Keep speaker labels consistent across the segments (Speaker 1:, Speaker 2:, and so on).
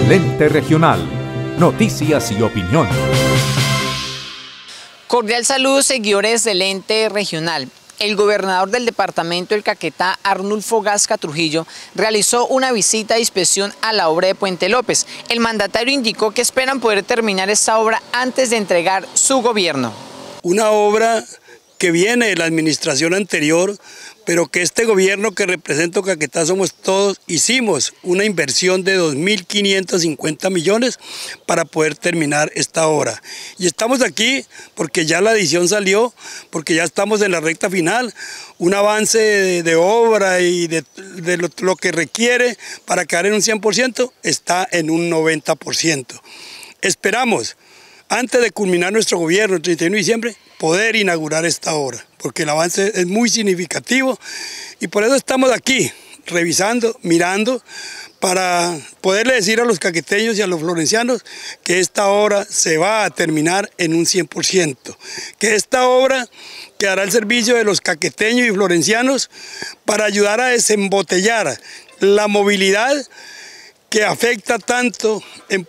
Speaker 1: Lente Regional. Noticias y opinión.
Speaker 2: Cordial saludo, seguidores del Ente Regional. El gobernador del departamento del Caquetá, Arnulfo Gasca Trujillo, realizó una visita de inspección a la obra de Puente López. El mandatario indicó que esperan poder terminar esta obra antes de entregar su gobierno.
Speaker 3: Una obra que viene de la administración anterior, pero que este gobierno que represento Caquetá Somos Todos hicimos una inversión de 2.550 millones para poder terminar esta obra. Y estamos aquí porque ya la adición salió, porque ya estamos en la recta final, un avance de obra y de lo que requiere para quedar en un 100% está en un 90%. Esperamos, antes de culminar nuestro gobierno el 31 de diciembre, poder inaugurar esta obra, porque el avance es muy significativo y por eso estamos aquí, revisando, mirando, para poderle decir a los caqueteños y a los florencianos que esta obra se va a terminar en un 100%, que esta obra quedará al servicio de los caqueteños y florencianos para ayudar a desembotellar la movilidad que afecta tanto en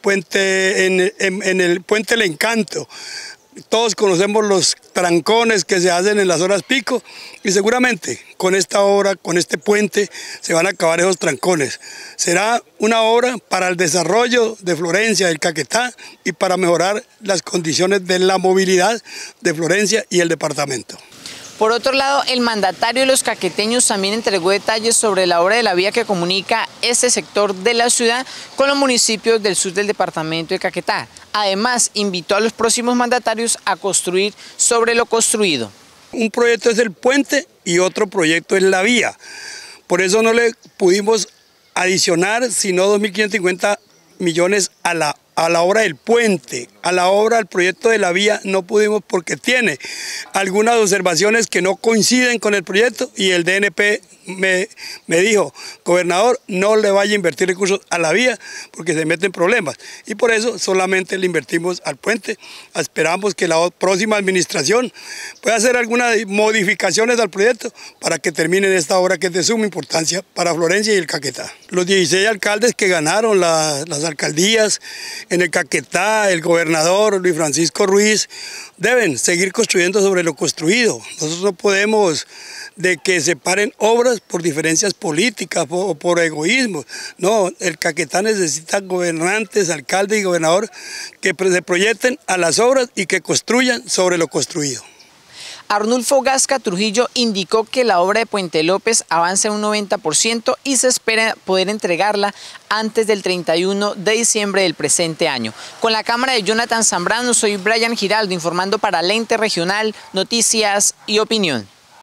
Speaker 3: el Puente El Encanto. Todos conocemos los trancones que se hacen en las horas pico y seguramente con esta obra, con este puente, se van a acabar esos trancones. Será una obra para el desarrollo de Florencia, del Caquetá y para mejorar las condiciones de la movilidad de Florencia y el departamento.
Speaker 2: Por otro lado, el mandatario de los caqueteños también entregó detalles sobre la obra de la vía que comunica este sector de la ciudad con los municipios del sur del departamento de Caquetá. Además, invitó a los próximos mandatarios a construir sobre lo construido.
Speaker 3: Un proyecto es el puente y otro proyecto es la vía. Por eso no le pudimos adicionar sino 2.550 millones a la obra del puente, a la obra, al proyecto de la vía no pudimos porque tiene algunas observaciones que no coinciden con el proyecto y el DNP me dijo, gobernador, no le vaya a invertir recursos a la vía porque se meten problemas y por eso solamente le invertimos al puente. Esperamos que la próxima administración pueda hacer algunas modificaciones al proyecto para que terminen esta obra que es de suma importancia para Florencia y el Caquetá. Los 16 alcaldes que ganaron las alcaldías en el Caquetá, el gobernador Luis Francisco Ruiz, deben seguir construyendo sobre lo construido. Nosotros no podemos de que se paren obras por diferencias políticas o por egoísmo. No, el Caquetá necesita gobernantes, alcaldes y gobernador que se proyecten a las obras y que construyan sobre lo construido.
Speaker 2: Arnulfo Gasca Trujillo indicó que la obra de Puente López avanza un 90% y se espera poder entregarla antes del 31 de diciembre del presente año. Con la cámara de Jonathan Zambrano, soy Brian Giraldo informando para Lente Regional, Noticias y Opinión.